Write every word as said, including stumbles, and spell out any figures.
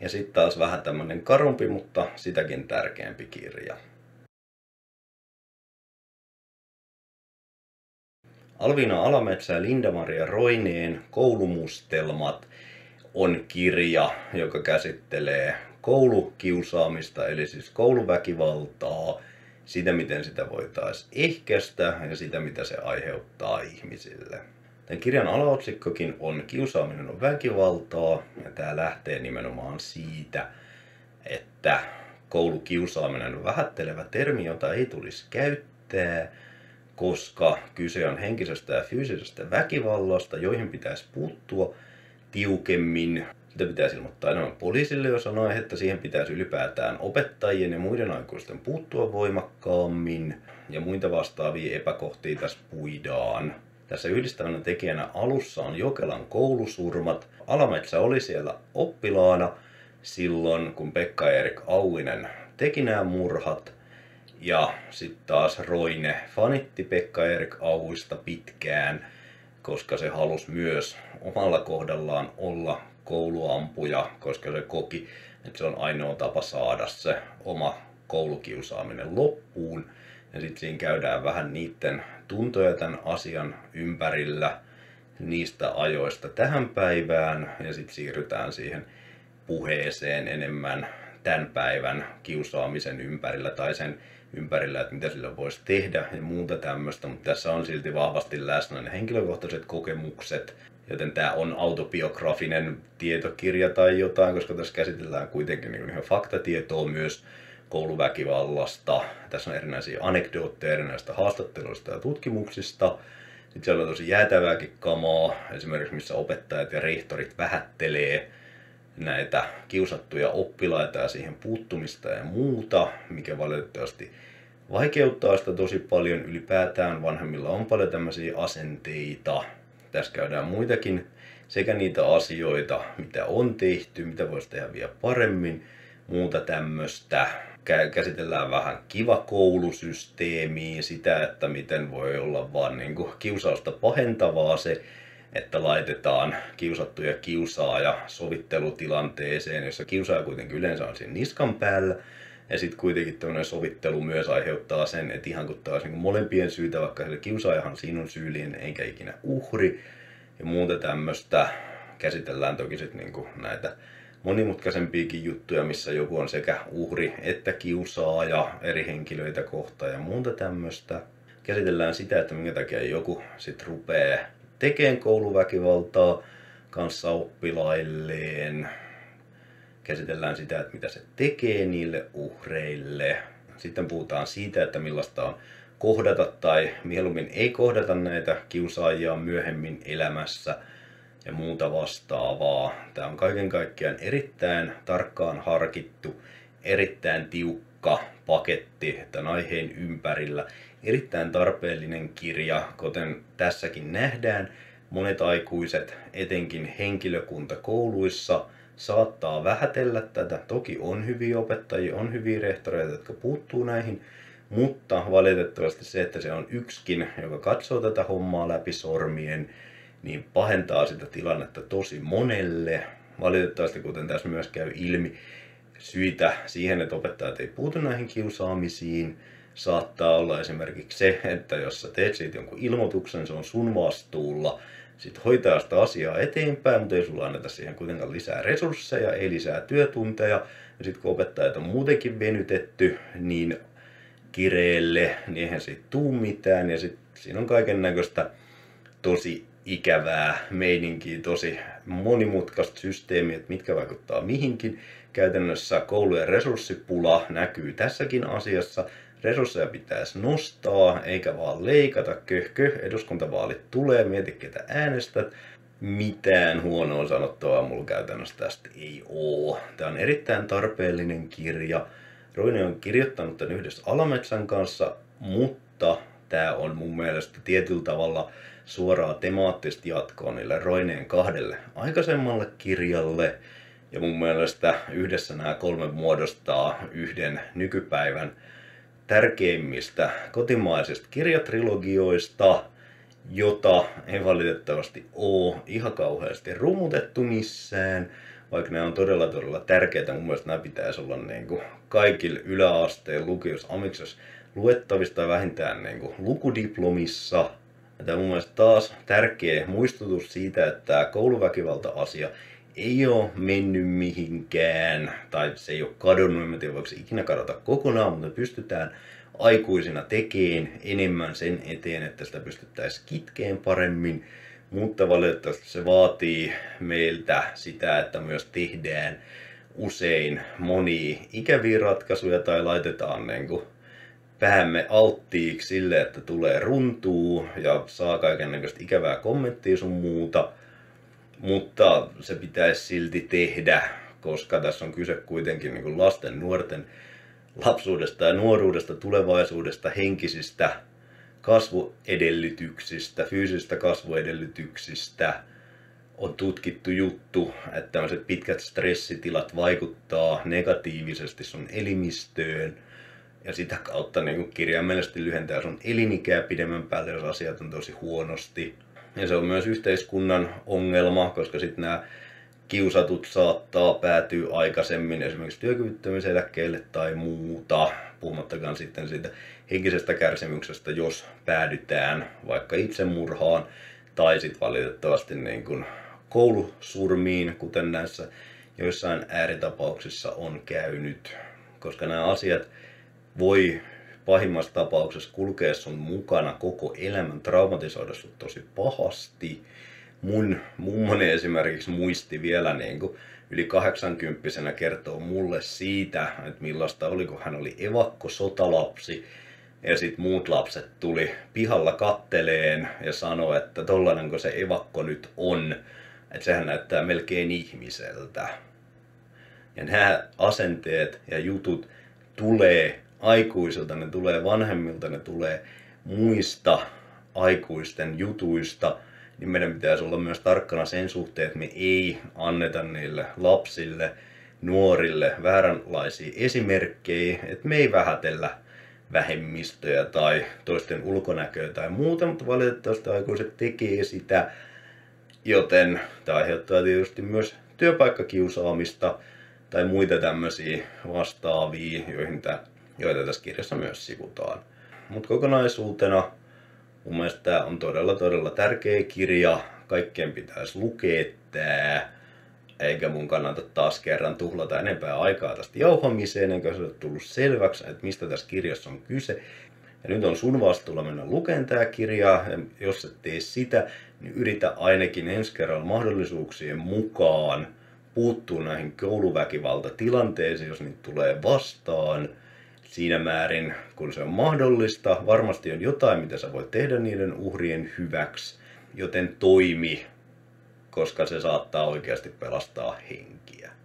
Ja sitten taas vähän tämmönen karumpi, mutta sitäkin tärkeämpi kirja. Alviina Alametsä ja Linda-Maria Roineen Koulumustelmat on kirja, joka käsittelee koulukiusaamista, eli siis kouluväkivaltaa, sitä miten sitä voitaisiin ehkäistä ja sitä mitä se aiheuttaa ihmisille. Tämän kirjan alaotsikkokin on Kiusaaminen on väkivaltaa, ja tämä lähtee nimenomaan siitä, että koulukiusaaminen on vähättelevä termi, jota ei tulisi käyttää, koska kyse on henkisestä ja fyysisestä väkivallasta, joihin pitäisi puuttua tiukemmin. Sitä pitäisi ilmoittaa enemmän poliisille, jos on aihetta. Siihen pitäisi ylipäätään opettajien ja muiden aikuisten puuttua voimakkaammin. Ja muita vastaavia epäkohtia tässä puidaan. Tässä yhdistävänä tekijänä alussa on Jokelan koulusurmat. Alametsä oli siellä oppilaana silloin, kun Pekka-Erik Auvinen teki nämä murhat. Ja sitten taas Roine fanitti Pekka-Erik Auvista pitkään, koska se halusi myös omalla kohdallaan olla kouluampuja, koska se koki, että se on ainoa tapa saada se oma koulukiusaaminen loppuun. Ja sitten siinä käydään vähän niiden tuntoja tämän asian ympärillä niistä ajoista tähän päivään ja sitten siirrytään siihen puheeseen enemmän tämän päivän kiusaamisen ympärillä tai sen ympärillä, että mitä sillä voisi tehdä ja muuta tämmöistä, mutta tässä on silti vahvasti läsnä ne henkilökohtaiset kokemukset, joten tämä on autobiografinen tietokirja tai jotain, koska tässä käsitellään kuitenkin niin ihan faktatietoa myös kouluväkivallasta. Tässä on erinäisiä anekdootteja erinäisistä haastatteluista ja tutkimuksista. Sitten siellä on tosi jäätävääkin kamaa, esimerkiksi missä opettajat ja rehtorit vähättelee näitä kiusattuja oppilaita ja siihen puuttumista ja muuta, mikä valitettavasti vaikeuttaa sitä tosi paljon. Ylipäätään vanhemmilla on paljon tämmöisiä asenteita. Tässä käydään muitakin sekä niitä asioita, mitä on tehty, mitä voisi tehdä vielä paremmin, muuta tämmöistä. Käsitellään vähän kiva-koulusysteemiä, sitä, että miten voi olla vaan niin kuin kiusausta pahentavaa se, että laitetaan kiusattu ja kiusaaja sovittelutilanteeseen, jossa kiusaaja kuitenkin yleensä on siinä niskan päällä. Ja sitten kuitenkin tämmöinen sovittelu myös aiheuttaa sen, että ihan kun taas niin molempien syytä, vaikka se kiusaajahan siinä on syyllinen eikä ikinä uhri. Ja muuta tämmöistä käsitellään toki sitten niin näitä monimutkaisempiakin juttuja, missä joku on sekä uhri että kiusaaja eri henkilöitä kohtaan ja muuta tämmöistä. Käsitellään sitä, että minkä takia joku sitten rupeaa tekemään kouluväkivaltaa kanssa oppilailleen. Käsitellään sitä, että mitä se tekee niille uhreille. Sitten puhutaan siitä, että millaista on kohdata tai mieluummin ei kohdata näitä kiusaajia myöhemmin elämässä ja muuta vastaavaa. Tämä on kaiken kaikkiaan erittäin tarkkaan harkittu, erittäin tiukka paketti tämän aiheen ympärillä. Erittäin tarpeellinen kirja, kuten tässäkin nähdään. Monet aikuiset, etenkin henkilökunta kouluissa, saattaa vähätellä tätä. Toki on hyviä opettajia, on hyviä rehtoreita, jotka puuttuu näihin, mutta valitettavasti se, että se on yksikin, joka katsoo tätä hommaa läpi sormien, niin pahentaa sitä tilannetta tosi monelle. Valitettavasti, kuten tässä myös käy ilmi, syitä siihen, että opettajat ei puutu näihin kiusaamisiin, saattaa olla esimerkiksi se, että jos sä teet siitä jonkun ilmoituksen, se on sun vastuulla, sit hoitaa sitä asiaa eteenpäin, mutta ei sulla anneta siihen kuitenkaan lisää resursseja, ei lisää työtunteja. Ja sitten kun opettajat on muutenkin venytetty niin kireelle, niin eihän siitä tuu mitään. Ja sitten siinä on kaiken näköistä tosi ikävää meininkiä, tosi monimutkaista systeemiä, että mitkä vaikuttaa mihinkin. Käytännössä koulujen resurssipula näkyy tässäkin asiassa. Resursseja pitäisi nostaa, eikä vaan leikata. Köhkö, eduskuntavaalit tulee, mieti ketä äänestät. Mitään huonoa sanottavaa mulla käytännössä tästä ei oo. Tämä on erittäin tarpeellinen kirja. Roine on kirjoittanut tämän yhdessä Alametsän kanssa, mutta tämä on mun mielestä tietyllä tavalla suoraa temaattista jatkoa niille Roineen kahdelle aikaisemmalle kirjalle. Ja mun mielestä yhdessä nämä kolme muodostaa yhden nykypäivän tärkeimmistä kotimaisista kirjatrilogioista, jota ei valitettavasti ole ihan kauheasti rummutettu missään, vaikka ne on todella todella tärkeitä. Mun mielestä nämä pitäisi olla niin kuin kaikille yläasteen lukiossa, amiksessa luettavista vähintään niin kuin lukudiplomissa. Tämä on mun mielestä taas tärkeä muistutus siitä, että tämä kouluväkivalta-asia ei ole mennyt mihinkään, tai se ei ole kadonnut, en tiedä voiko se ikinä kadota kokonaan, mutta pystytään aikuisina tekemään enemmän sen eteen, että sitä pystyttäisiin kitkeen paremmin, mutta valitettavasti se vaatii meiltä sitä, että myös tehdään usein monia ikäviä ratkaisuja tai laitetaan niin kuin päämme alttiiksi sille, että tulee runtuu ja saa kaikennäköistä ikävää kommenttia sun muuta, mutta se pitäisi silti tehdä, koska tässä on kyse kuitenkin niin kuin lasten, nuorten lapsuudesta ja nuoruudesta, tulevaisuudesta, henkisistä kasvuedellytyksistä, fyysisistä kasvuedellytyksistä. On tutkittu juttu, että tämmöiset pitkät stressitilat vaikuttaa negatiivisesti sun elimistöön ja sitä kautta niin kirjaimellisesti lyhentää sun elinikää pidemmän päälle, jos asiat on tosi huonosti. Ja se on myös yhteiskunnan ongelma, koska sitten nämä kiusatut saattaa päätyä aikaisemmin esimerkiksi työkyvyttömyyseläkkeelle tai muuta, puhumattakaan sitten siitä henkisestä kärsimyksestä, jos päädytään vaikka itsemurhaan tai sitten valitettavasti niin kuin koulusurmiin, kuten näissä joissain ääritapauksissa on käynyt, koska nämä asiat voi pahimmassa tapauksessa kulkea sun mukana koko elämän, traumatisoida sut tosi pahasti. Mun mummoni esimerkiksi muisti vielä niin kuin yli kahdeksankymppisenä kertoo mulle siitä, että millaista oli, kun hän oli evakko sotalapsi. Ja sit muut lapset tuli pihalla katteleen ja sanoi, että tollainen se evakko nyt on, että sehän näyttää melkein ihmiseltä. Ja nämä asenteet ja jutut tulee aikuisilta, ne tulee vanhemmilta, ne tulee muista aikuisten jutuista, niin meidän pitäisi olla myös tarkkana sen suhteen, että me ei anneta niille lapsille, nuorille vääränlaisia esimerkkejä, että me ei vähätellä vähemmistöjä tai toisten ulkonäköä tai muuta, mutta valitettavasti aikuiset tekee sitä, joten tämä aiheuttaa tietysti myös työpaikkakiusaamista tai muita tämmöisiä vastaavia, joihin tämä, joita tässä kirjassa myös sivutaan. Mutta kokonaisuutena mun mielestä tämä on todella todella tärkeä kirja, kaikkien pitäisi lukea tää, eikä mun kannata taas kerran tuhlata enempää aikaa tästä jauhamiseen, enkä se ole tullut selväksi, että mistä tässä kirjassa on kyse. Ja nyt on sun vastuulla mennä lukemaan tää kirja, ja jos et tee sitä, niin yritä ainakin ensi kerralla mahdollisuuksien mukaan puuttua näihin kouluväkivaltatilanteisiin, jos niitä tulee vastaan. Siinä määrin, kun se on mahdollista, varmasti on jotain, mitä sä voit tehdä niiden uhrien hyväksi, joten toimi, koska se saattaa oikeasti pelastaa henkiä.